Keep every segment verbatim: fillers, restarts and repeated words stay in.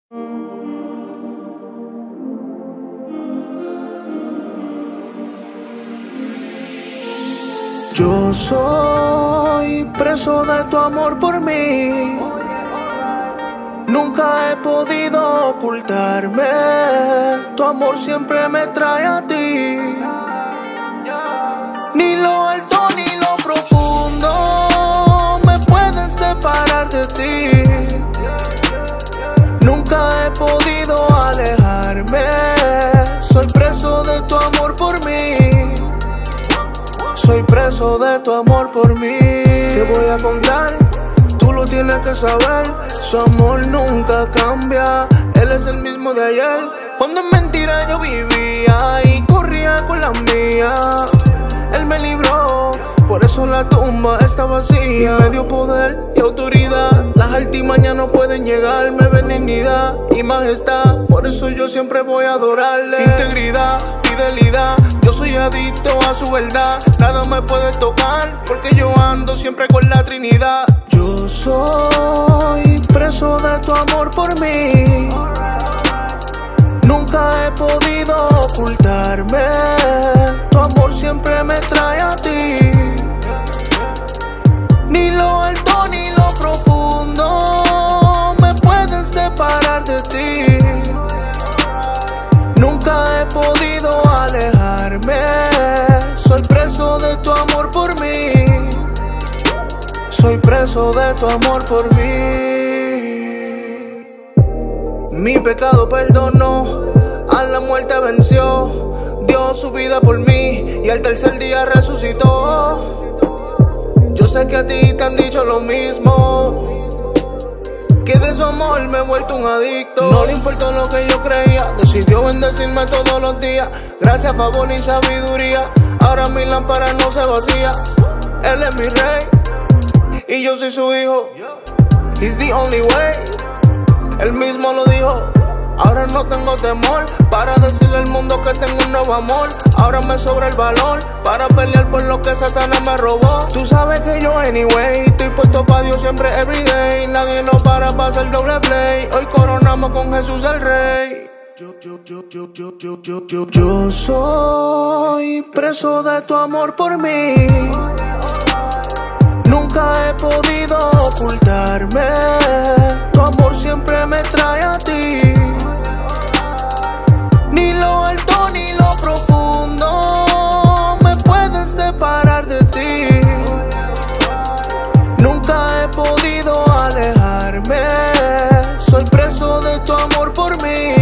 Yo soy preso de tu amor por mí. Nunca he podido ocultarme. Tu amor siempre me trae a ti. Ni lo alto ni lo profundo me pueden separar de ti. Nunca he podido alejarme. Soy preso de tu amor por mí. Soy preso de tu amor por mí. Te voy a contar, tú lo tienes que saber. Su amor nunca cambia. Él es el mismo de ayer. Cuando en mentira yo vivía y corría con la mía. Él me libró, por eso la tumba está vacía. Y me dio poder y autoridad. Las altimañas no pueden llegarme, benignidad y majestad. Por eso yo siempre voy a adorarle. Integridad, fidelidad, yo soy adicto a su verdad. Nada me puede tocar, porque yo ando siempre con la Trinidad. Yo soy preso de tu amor por mí. Nunca he podido ocultarme. Tu amor siempre me trae a ti. Ni lo alto ni lo profundo me pueden separar de ti. Nunca he podido alejarme. Soy preso de tu amor por mí. Soy preso de tu amor por mí. Mi pecado perdonó, a la muerte venció. Dio su vida por mí y al tercer día resucitó. Yo sé que a ti te han dicho lo mismo, que de su amor me he vuelto un adicto. No le importó lo que yo creía, decidió bendecirme todos los días. Gracias, favor y sabiduría, ahora mi lámpara no se vacía. Él es mi rey y yo soy su hijo. He's the only way, él mismo lo dijo. Ahora no tengo temor para decirle al mundo que tengo un nuevo amor. Ahora me sobra el valor para pelear por lo que Satanás me robó. Tú sabes que yo anyway estoy puesto pa' Dios siempre everyday. Nadie nos para pa' hacer doble play. Hoy coronamos con Jesús el Rey. Yo, yo, yo, yo, yo, yo, yo, yo, yo soy preso de tu amor por mí. Nunca he podido ocultarme. Tu amor siempre me trae a ti. Ni lo alto ni lo profundo me pueden separar de ti. Nunca he podido alejarme. Soy preso de tu amor por mí.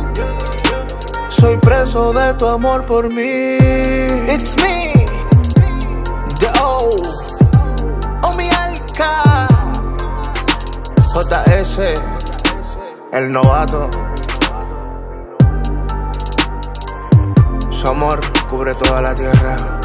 Soy preso de tu amor por mí. It's me, the O, Omi Alka, J S, el novato. Su amor cubre toda la tierra.